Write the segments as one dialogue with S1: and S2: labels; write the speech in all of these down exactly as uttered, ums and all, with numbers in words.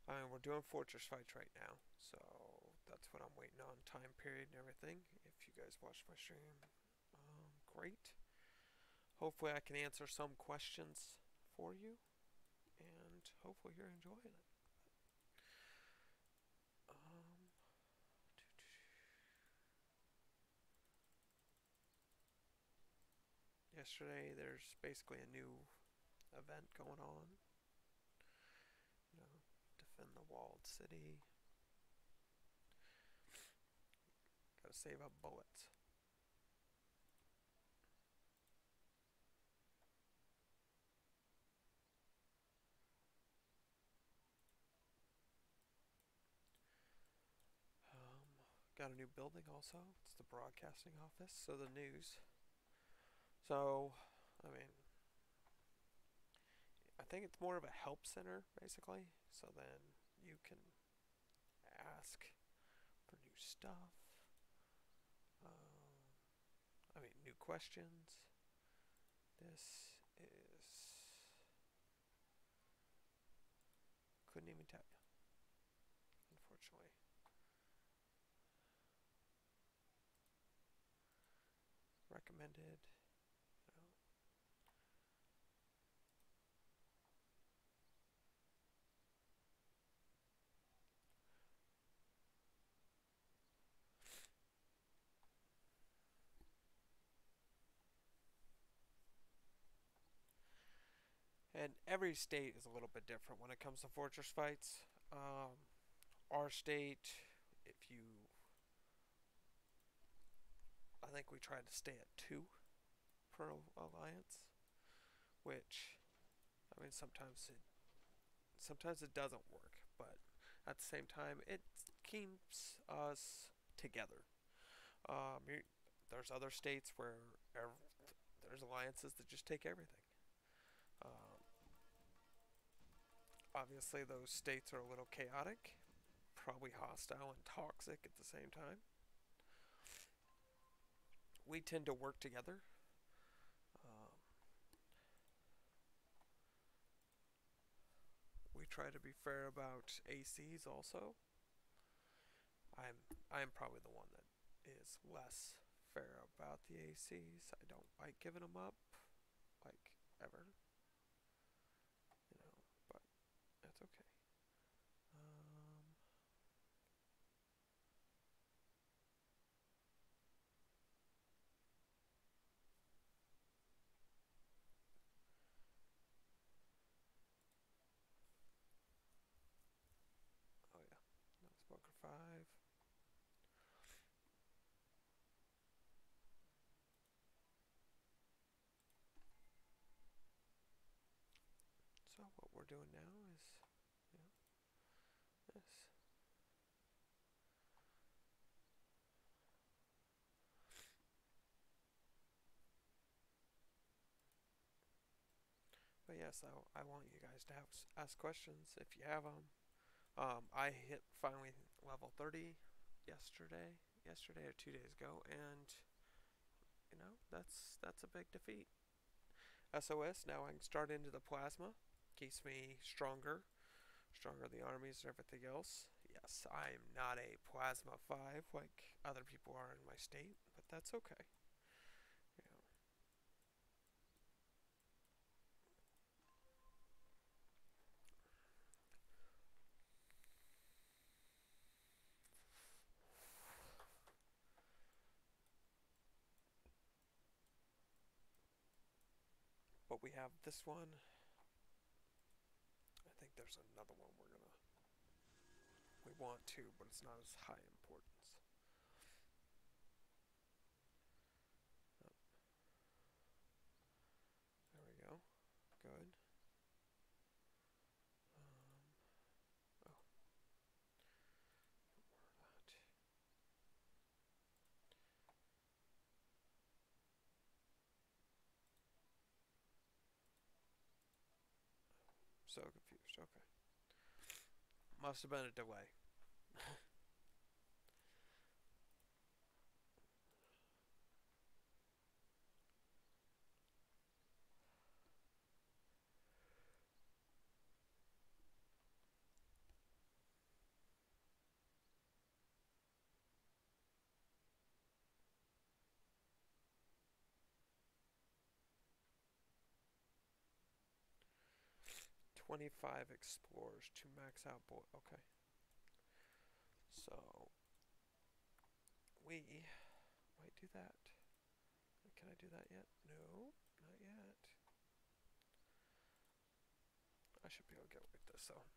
S1: I mean, we're doing fortress fights right now, so that's what I'm waiting on, time period and everything. If you guys watch my stream, um, great. Hopefully, I can answer some questions for you, and hopefully, you're enjoying it. Um, Yesterday, there's basically a new event going on. You know, defend the walled city. Gotta save up bullets. Um, got a new building also. It's the broadcasting office, so the news. So, I mean, I think it's more of a help center, basically. So then you can ask for new stuff. Um, I mean, new questions. This is. Couldn't even tell you, unfortunately. Recommended. You know. And every state is a little bit different when it comes to fortress fights. Um, our state, if you. I think we tried to stay at two per alliance, which I mean, sometimes it sometimes it doesn't work, but at the same time, it keeps us together. Um, there's other states where there's alliances that just take everything. Um, Obviously, those states are a little chaotic, probably hostile and toxic at the same time. We tend to work together. Um, we try to be fair about A Cs also. I'm I'm probably the one that is less fair about the A Cs. I don't like giving them up, like ever, you know. But that's okay. Um, oh yeah, that was bunker five. So what we're doing now is, you know, this. But yes, I, I want you guys to have ask questions if you have them. Um, I hit finally level thirty yesterday, yesterday or two days ago, and you know that's that's a big defeat. S O S now I can start into the plasma, keeps me stronger, stronger the armies and everything else. Yes, I am not a plasma five like other people are in my state, but that's okay. You know, but we have this one. I think there's another one we're gonna we want to, but it's not as high importance. Oh, there we go. Good. Um, oh, that. So confused. Okay. Must have been a delay. twenty-five explorers to max out boy. Okay. So we might do that. Can I do that yet? No, not yet. I should be able to get with this though.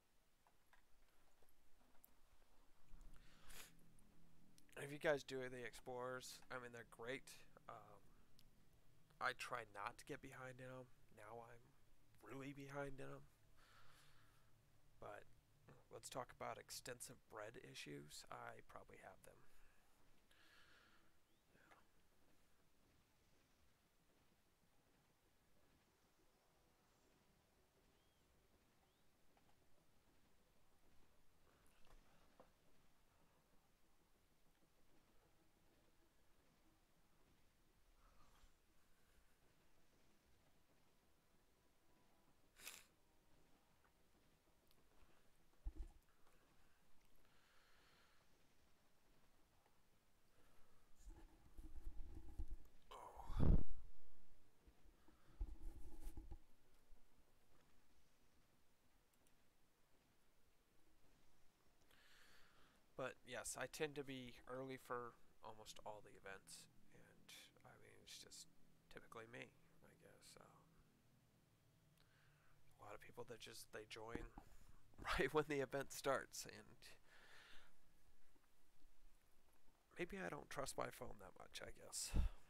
S1: If you guys do the explorers, I mean they're great. Um, I try not to get behind in them. Now I'm really behind in them. But let's talk about extensive bread issues. I probably have them. Oh. But yes, I tend to be early for almost all the events, and I mean it's just typically me, I guess. Um, a lot of people that just they join right when the event starts, and maybe I don't trust my phone that much, I guess.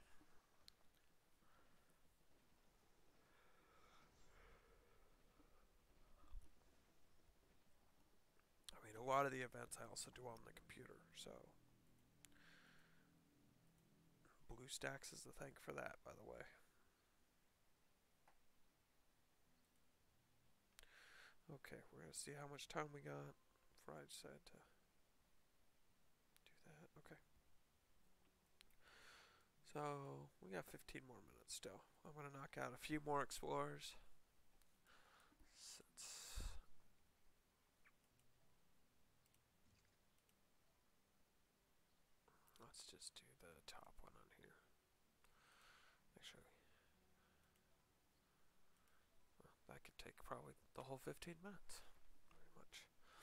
S1: I mean, a lot of the events I also do on the computer, so BlueStacks is the thing for that, by the way. Okay, we're gonna see how much time we got before I decide to do that. Okay. So we got fifteen more minutes still. I'm gonna knock out a few more explorers. Since let's just do the top one on here. Actually, well, that could take probably the whole fifteen minutes. Pretty much.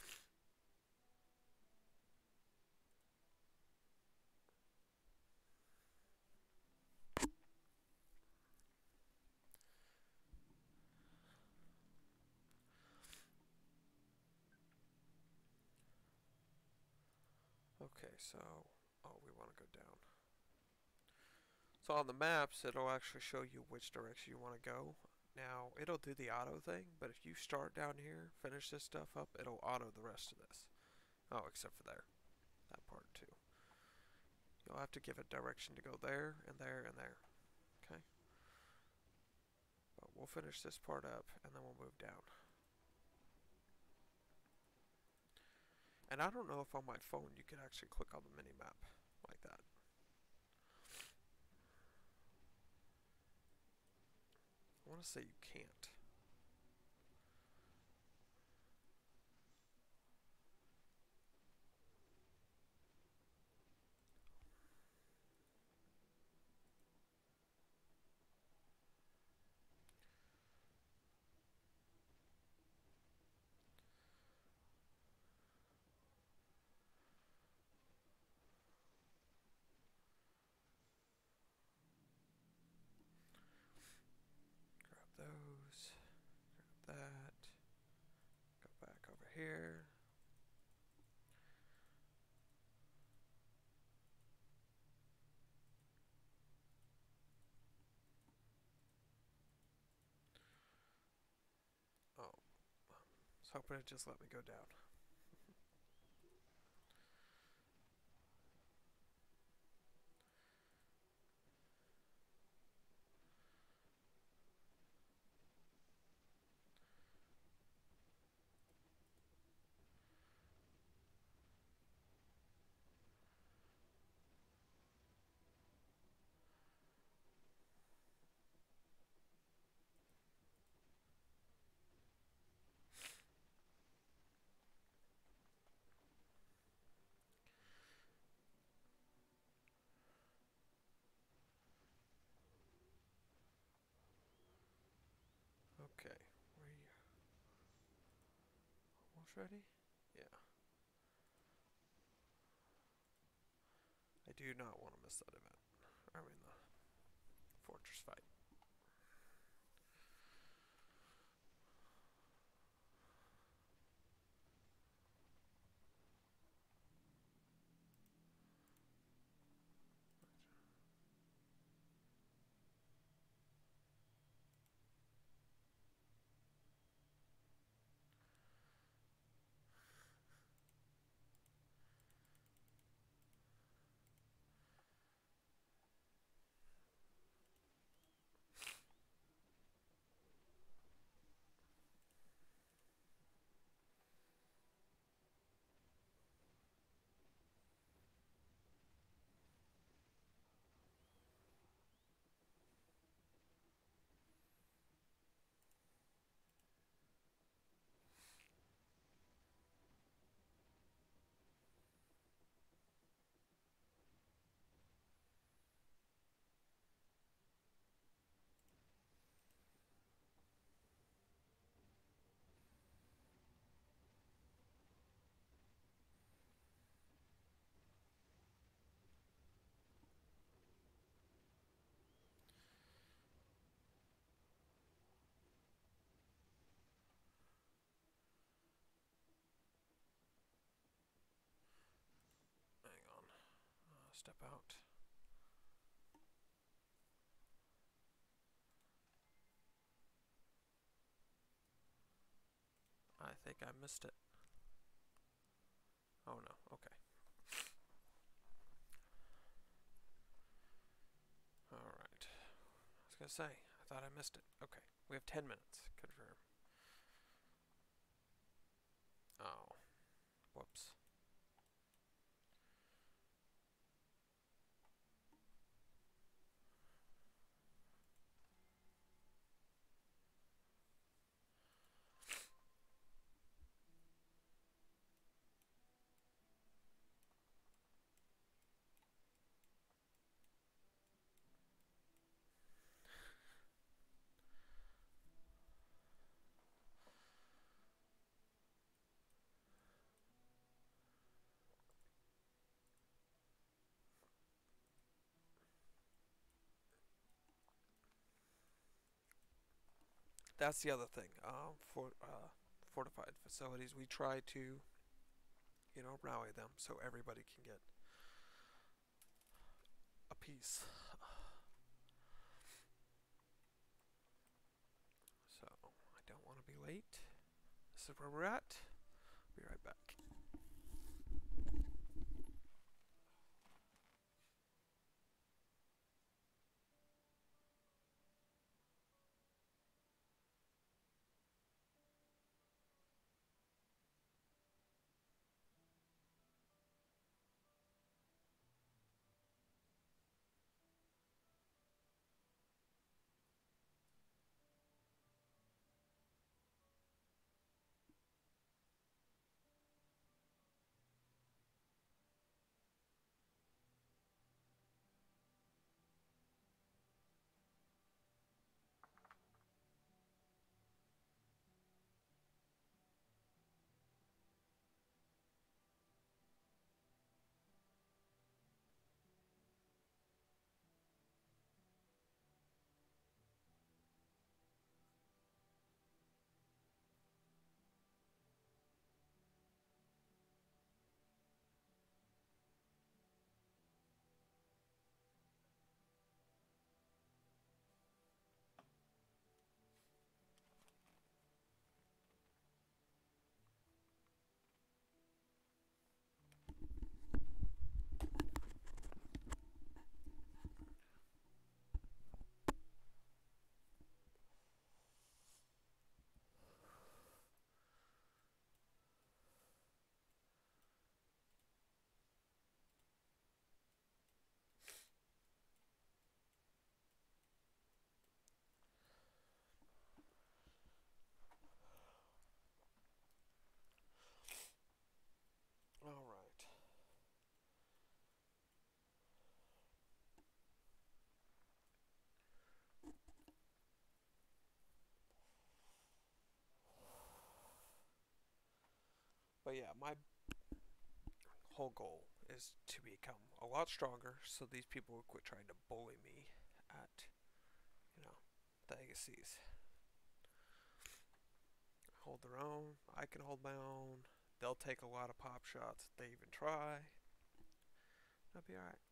S1: Okay, so oh, we want to go down. So on the maps, it'll actually show you which direction you want to go. Now, it'll do the auto thing, but if you start down here, finish this stuff up, it'll auto the rest of this. Oh, except for there. That part too. You'll have to give it direction to go there, and there, and there. Okay? But we'll finish this part up, and then we'll move down. And I don't know if on my phone you can actually click on the mini-map like that. I want to say you can't. Grab those. Grab that. Go back over here. Oh. I was hoping it just let me go down. ready? Yeah. I do not want to miss that event. I mean, the fortress fight. Hang on. Uh, step out. I think I missed it. Oh no, okay. Alright. I was gonna say, I thought I missed it. Okay, we have ten minutes. Confirm. Oh. Whoops. That's the other thing. Um, for uh, fortified facilities, we try to, you know, rally them so everybody can get a piece. So I don't want to be late. This is where we're at. Be right back. But yeah, my whole goal is to become a lot stronger so these people will quit trying to bully me at, you know, the Agassiz. Hold their own. I can hold my own. They'll take a lot of pop shots if they even try. That'll be alright.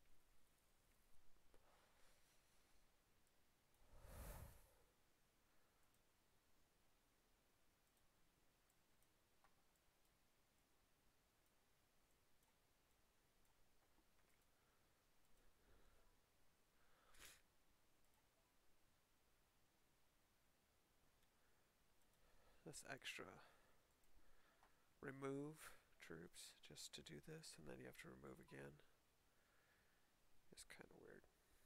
S1: This extra remove troops just to do this, and then you have to remove again. It's kind of weird.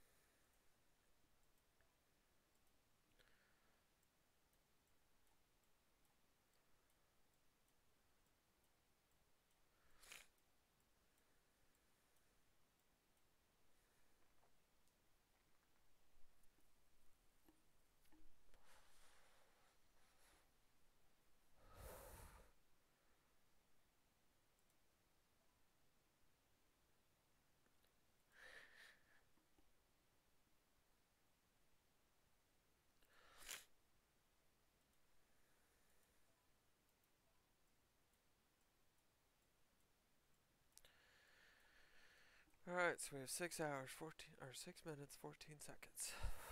S1: Alright, so we have six hours, fourteen, or six minutes, fourteen seconds.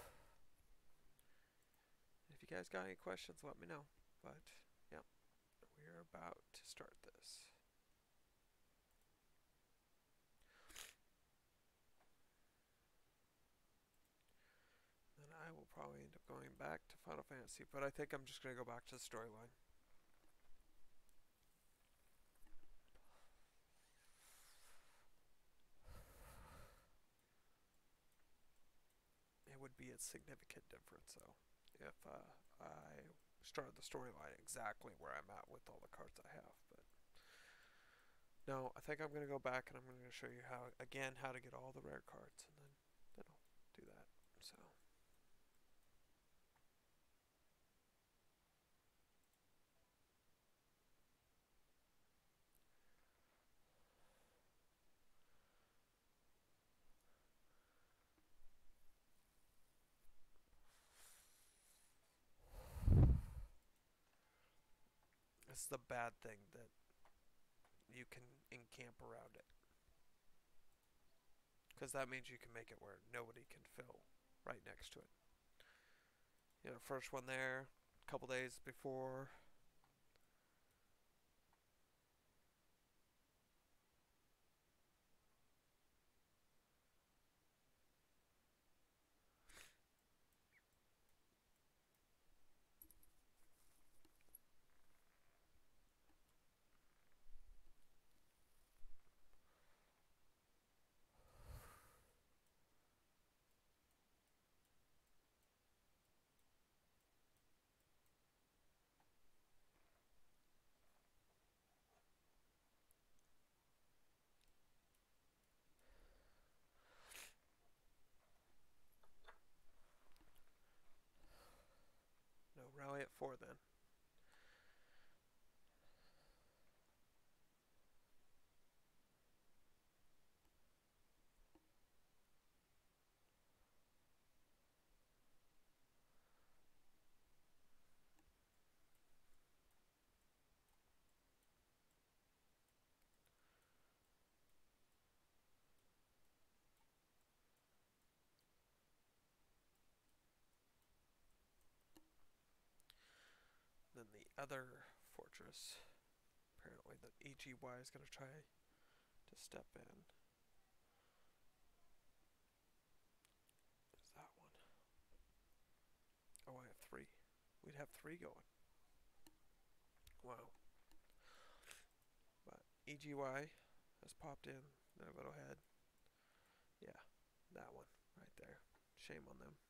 S1: If you guys got any questions, let me know. But, yeah, we're about to start this. Then I will probably end up going back to Final Fantasy, but I think I'm just going to go back to the storyline. It would be a significant difference, though, if uh, I started the storyline exactly where I'm at with all the cards I have. But no, I think I'm going to go back and I'm going to show you how, again, how to get all the rare cards, and then, then I'll do that. So. This is the bad thing, that you can encamp around it. Because that means you can make it where nobody can fill right next to it. You know, first one there, a couple days before. No, rally at four then. Then the other fortress, apparently the E G Y is going to try to step in. Is that one? Oh, I have three. We'd have three going. Wow. But E G Y has popped in their little head. Yeah, that one right there. Shame on them.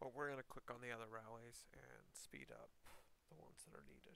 S1: But we're going to click on the other rallies and speed up the ones that are needed.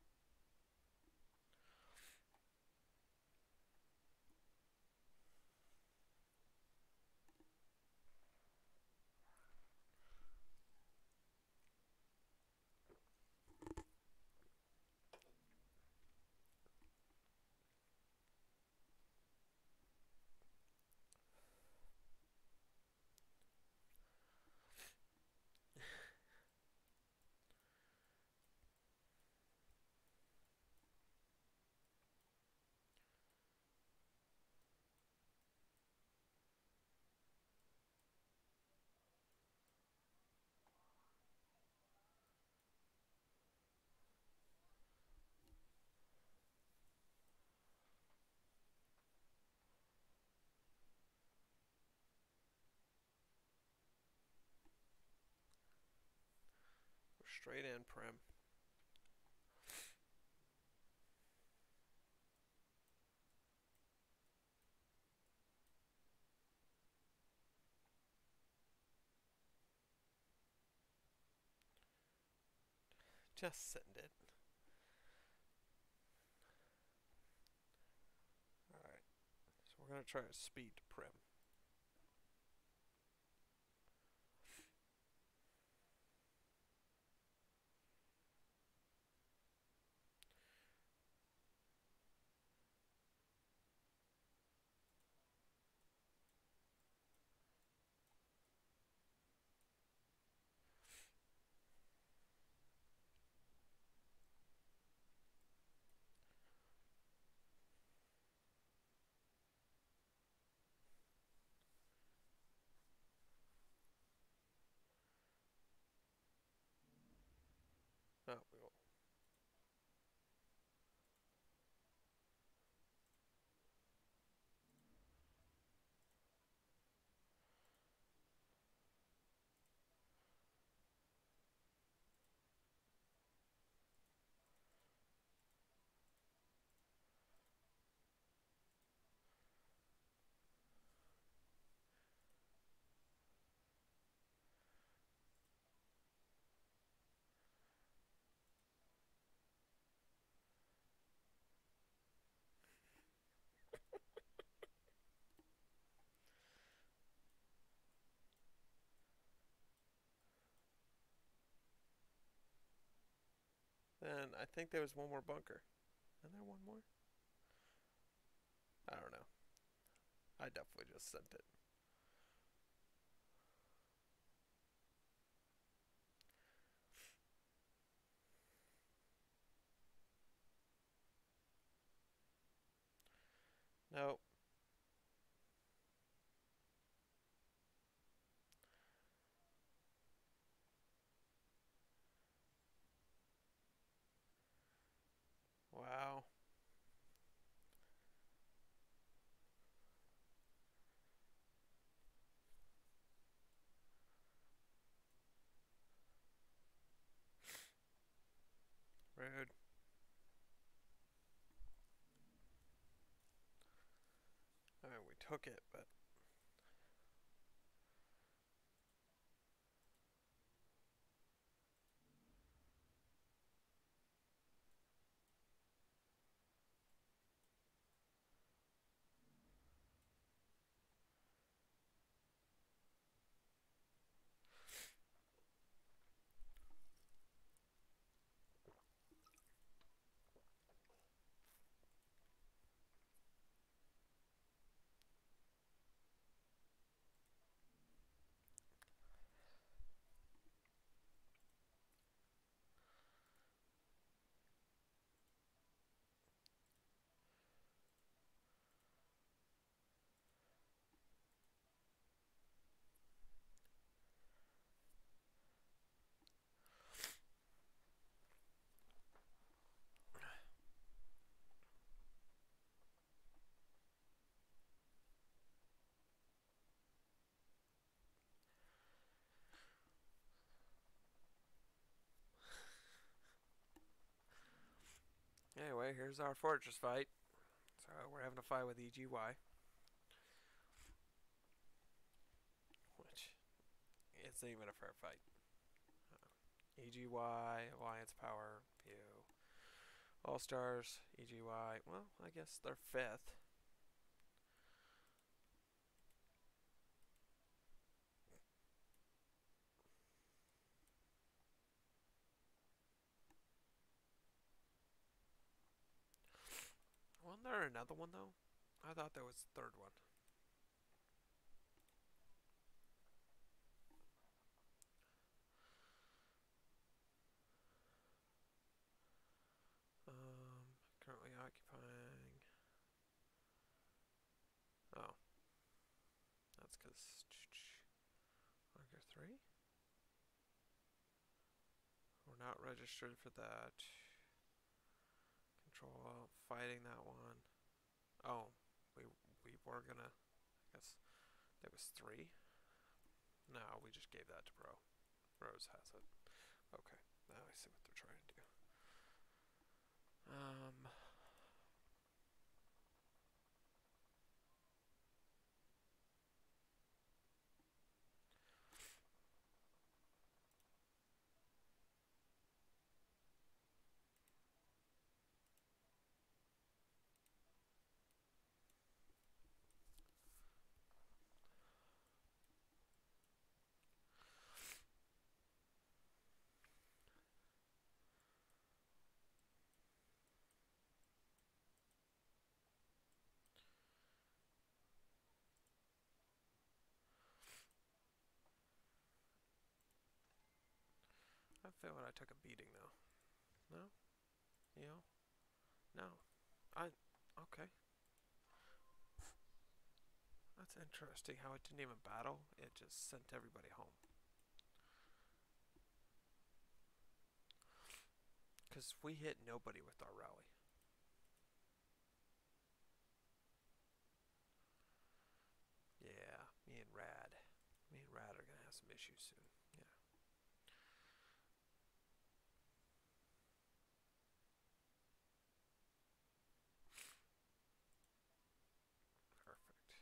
S1: We're straight in, Prim. Just send it. Alright. So we're going to try to speed to Prim. Oh, we will. Then I think there was one more bunker. Isn't there one more? I don't know. I definitely just sent it. Nope. Wow. Rude. I mean, we took it, but anyway, here's our fortress fight. So we're having a fight with E G Y, which isn't even a fair fight. E G Y, Alliance Power, View. All Stars, E G Y. Well, I guess they're fifth. Wasn't there another one though? I thought there was the third one. Um, currently occupying. Oh, that's because Marker three. We're not registered for that. Control fighting that one. Oh, we we were gonna. I guess there was three. No, we just gave that to Bro. Rose has it. Okay, now I see what they're trying to do. Um, I feel like I took a beating though. No, you know, no. I okay. That's interesting how it didn't even battle. It just sent everybody home. Because we hit nobody with our rally. Yeah, me and Rad. Me and Rad are going to have some issues soon. Yeah. Perfect.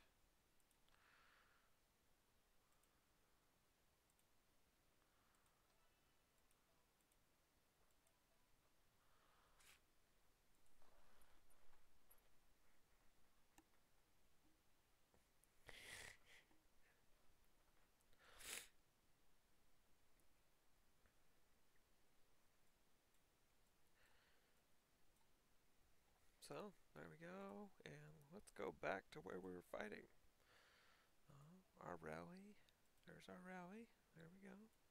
S1: So, there we go. And let's go back to where we were fighting. Uh, our rally. There's our rally. There we go.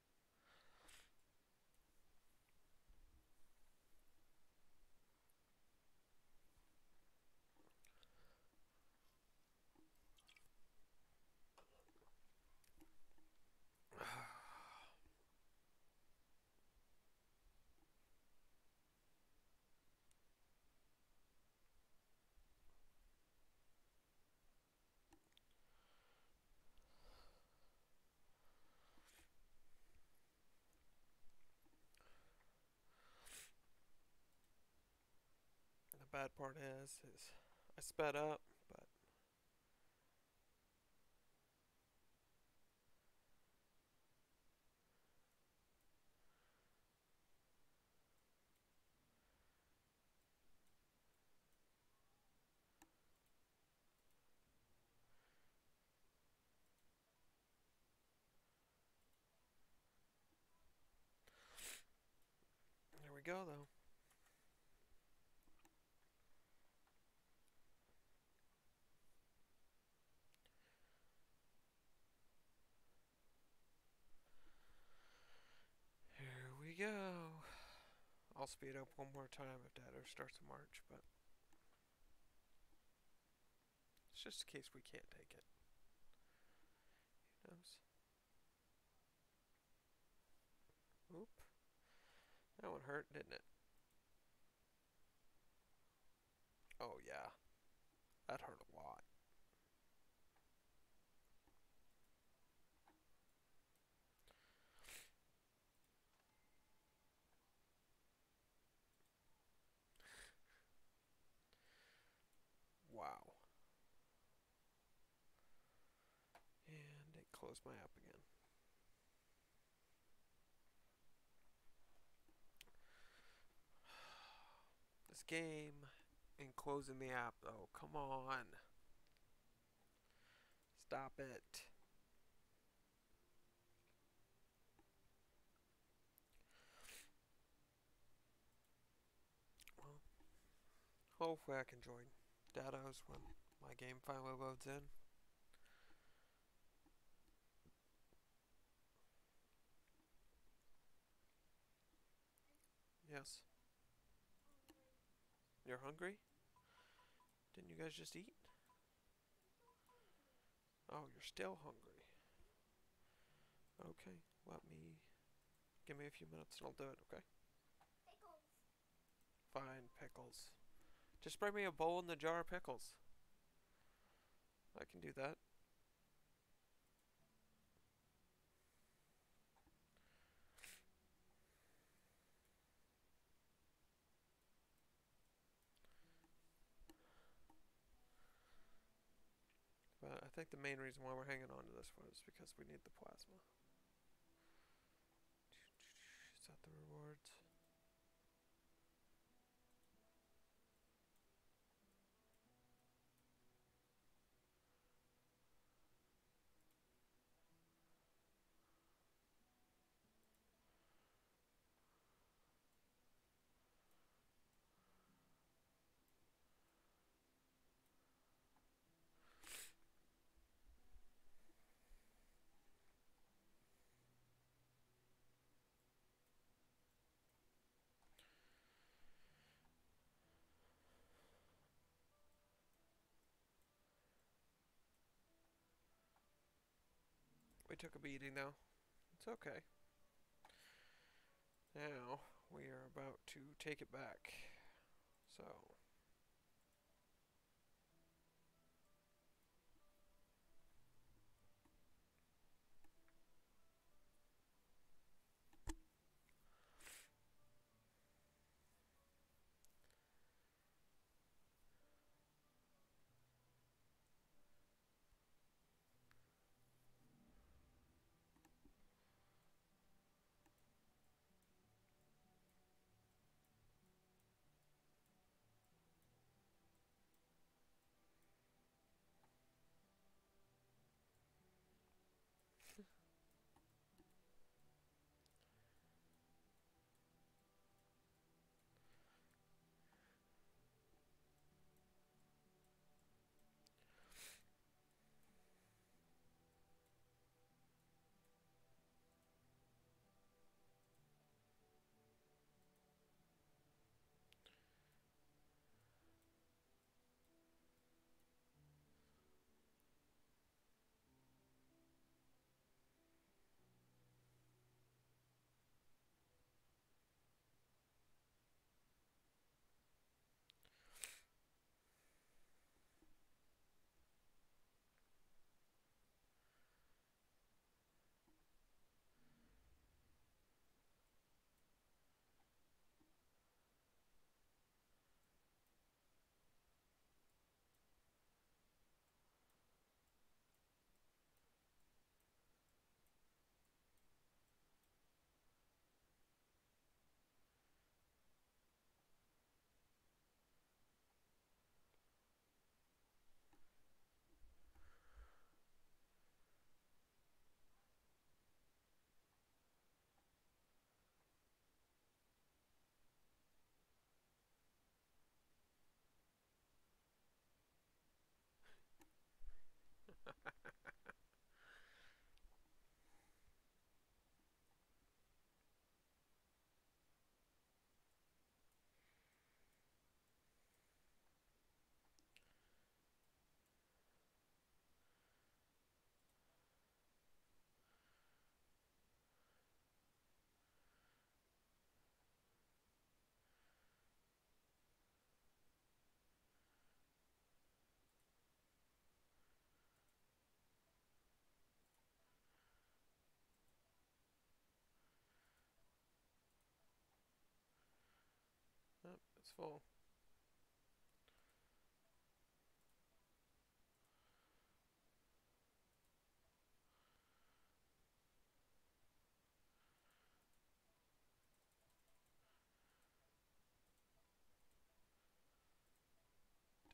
S1: The bad part is, is I sped up, but there we go though. Here we go. I'll speed up one more time if Dad ever starts a march, but it's just in case we can't take it. Who knows? Oop. That one hurt, didn't it? Oh yeah. That hurt a lot. Wow. And it closed my app again. game and closing the app though. Come on. Stop it. Well, hopefully I can join Dados when my game finally loads in. Yes. You're hungry? Didn't you guys just eat? Oh, you're still hungry. Okay, let me... Give me a few minutes and I'll do it, okay?
S2: Pickles.
S1: Fine, pickles. Just bring me a bowl and a jar of pickles. I can do that. But I think the main reason why we're hanging on to this one is because we need the plasma. Is that the rewards? We took a beating though. It's okay. Now we are about to take it back. So yep, it's full.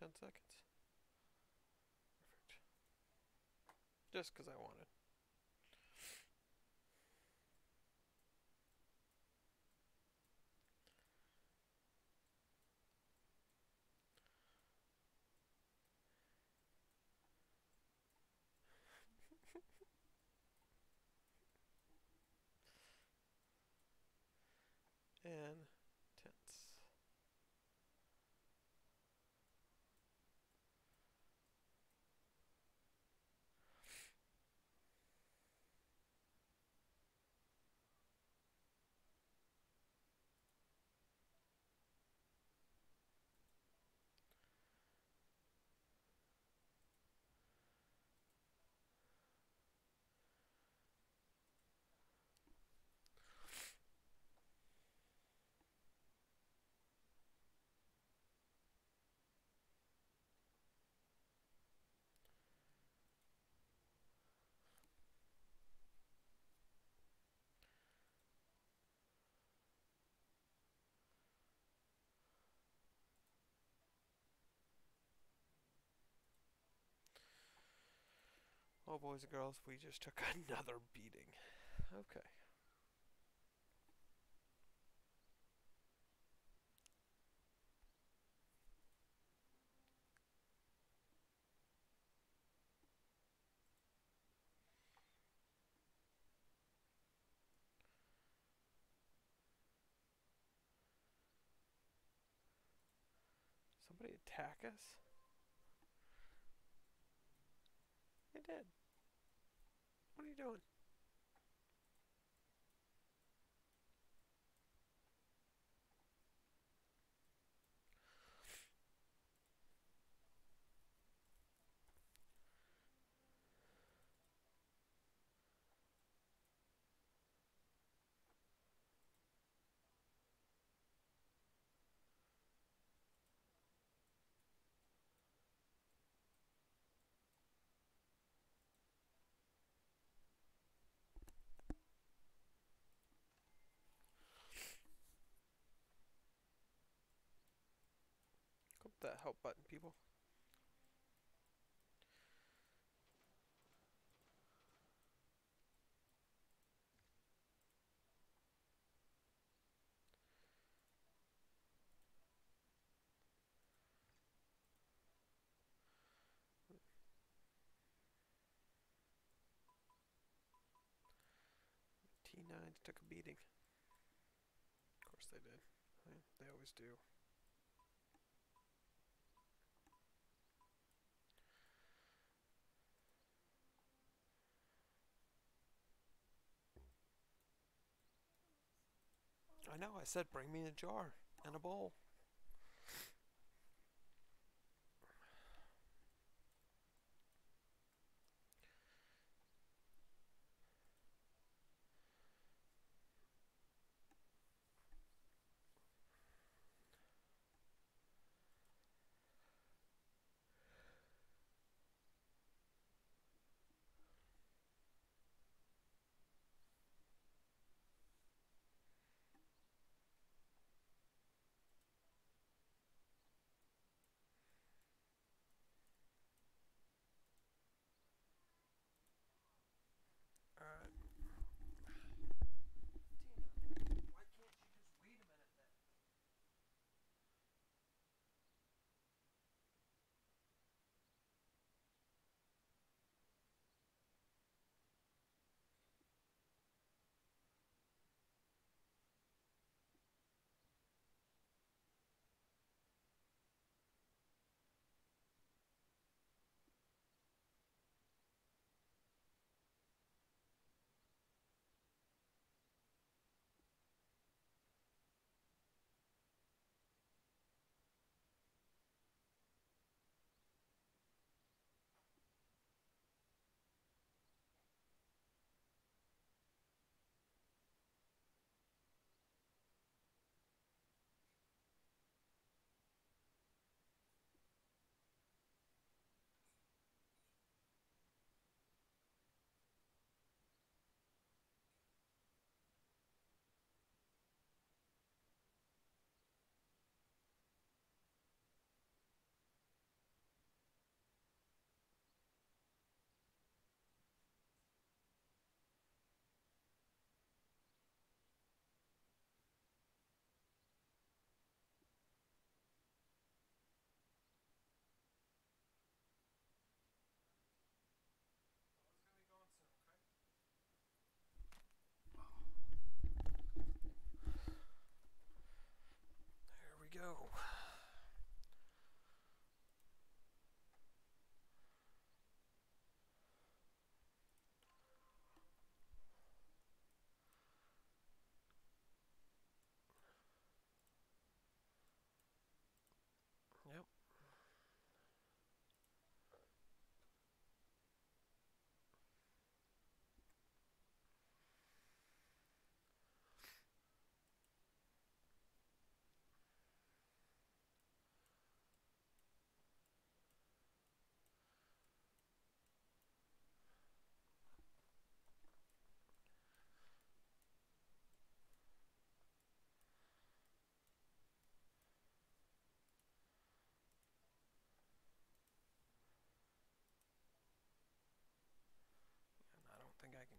S1: ten seconds. Perfect. Just because I wanted. And tense. Oh, boys and girls, we just took another beating. Okay. Somebody attack us? They did. What are you doing? Click that help button, people. T nines took a beating. Of course they did. They always do. I know, I said bring me a jar and a bowl.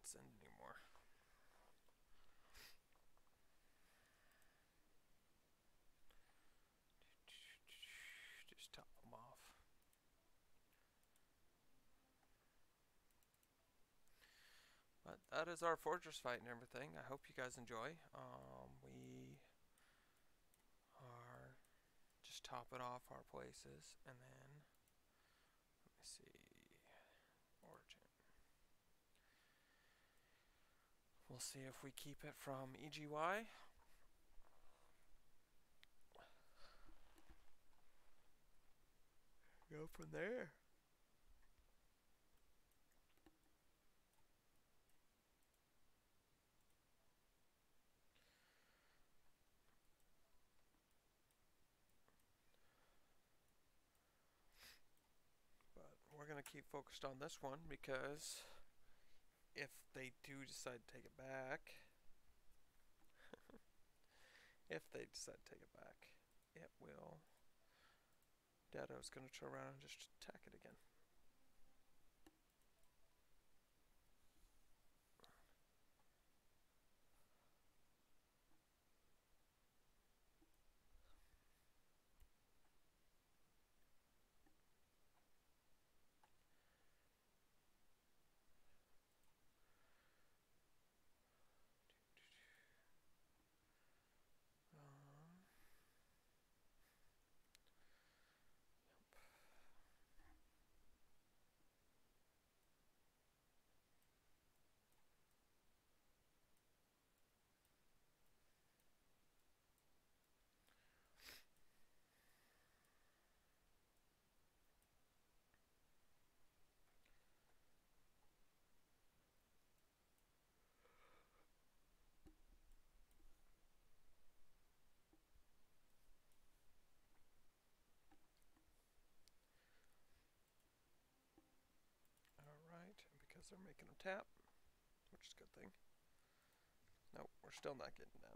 S1: can't send anymore. Just top them off. But that is our fortress fight and everything. I hope you guys enjoy. Um, we are just topping off our places, and then let me see, origin. We'll see if we keep it from E G Y. Go from there. But we're going to keep focused on this one because if they do decide to take it back, if they decide to take it back, it will, Datto's going to turn around and just attack it again. Alright, and because they're making them tap, which is a good thing. Nope, we're still not getting down.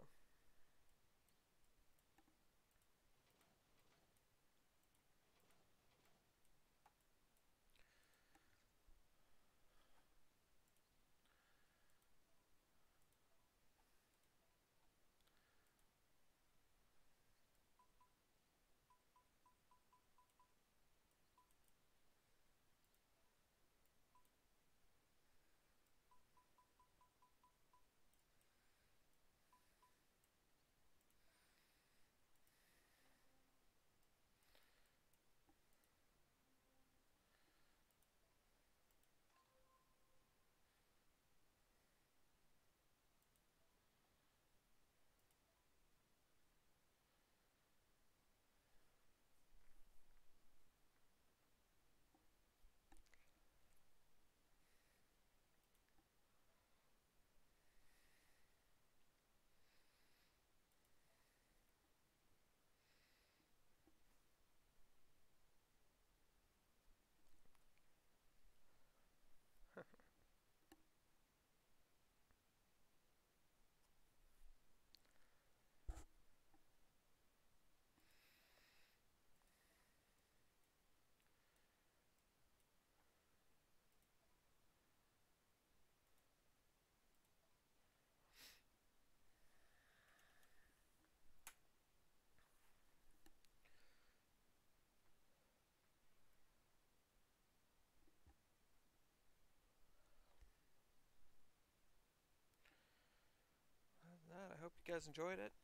S1: Other than that, I hope you guys enjoyed it.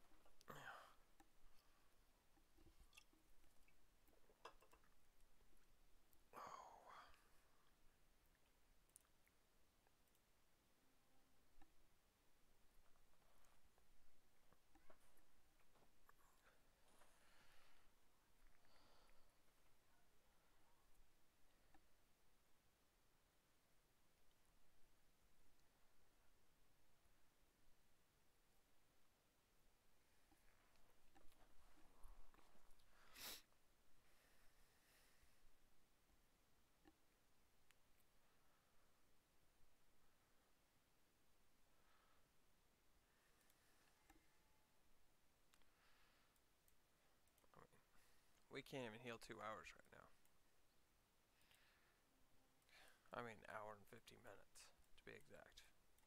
S1: We can't even heal two hours right now. I mean, an hour and fifty minutes, to be exact.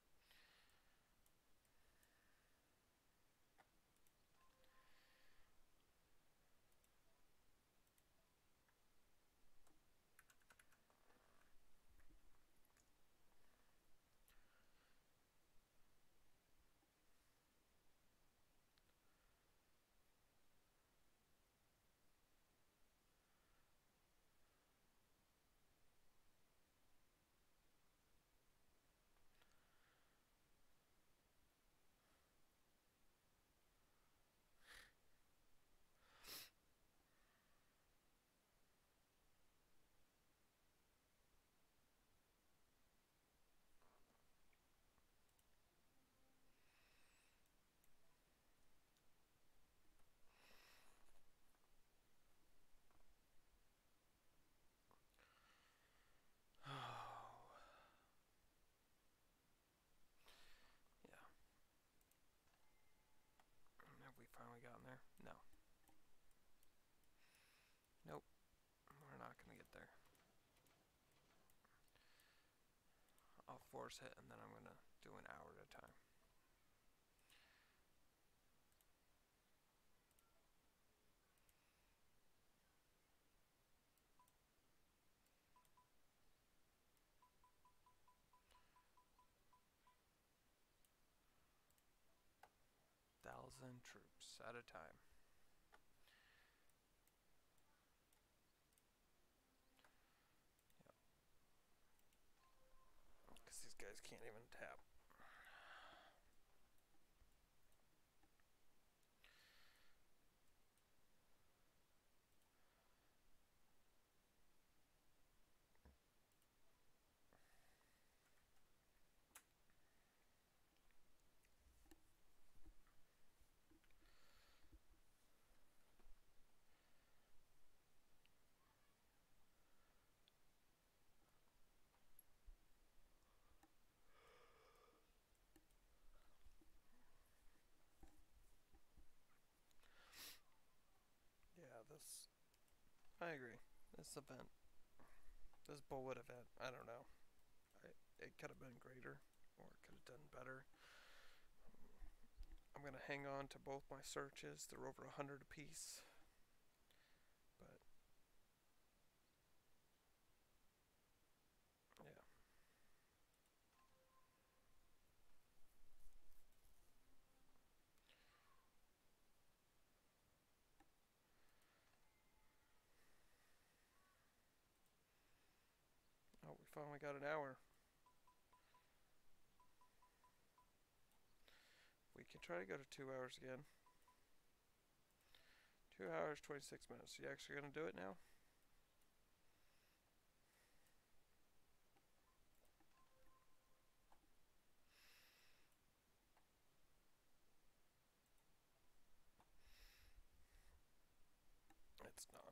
S1: Yeah. Have we finally gotten there? No. Nope. We're not going to get there. I'll force it, and then I'm going to do an hour at a time. Thousand troops at a time. Yep. Because these guys can't even tap. Yeah, this... I agree. This event, this bullet event, I don't know. I, it could have been greater, or it could have done better. I'm going to hang on to both my searches. They're over a hundred apiece. But, yeah. Oh, we finally got an hour. We can try to go to two hours again. Two hours, twenty-six minutes. You actually going to do it now? It's not.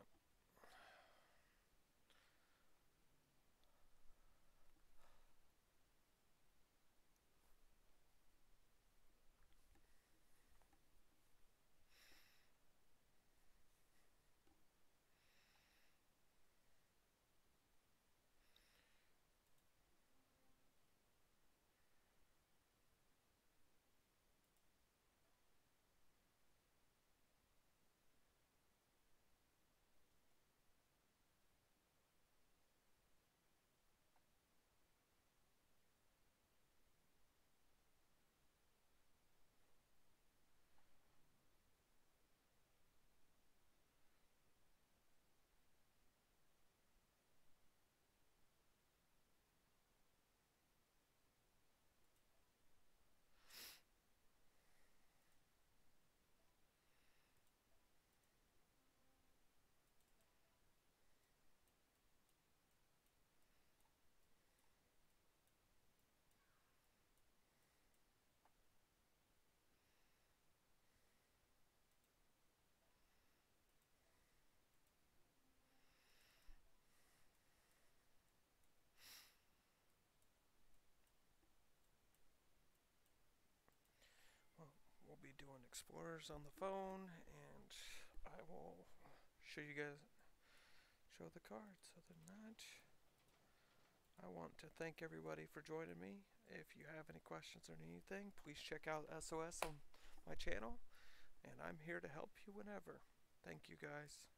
S1: Well, we'll be doing explorers on the phone, and I will show you guys, show the cards. Other than that, I want to thank everybody for joining me. If you have any questions or anything, please check out S O S on my channel, and I'm here to help you whenever. Thank you guys.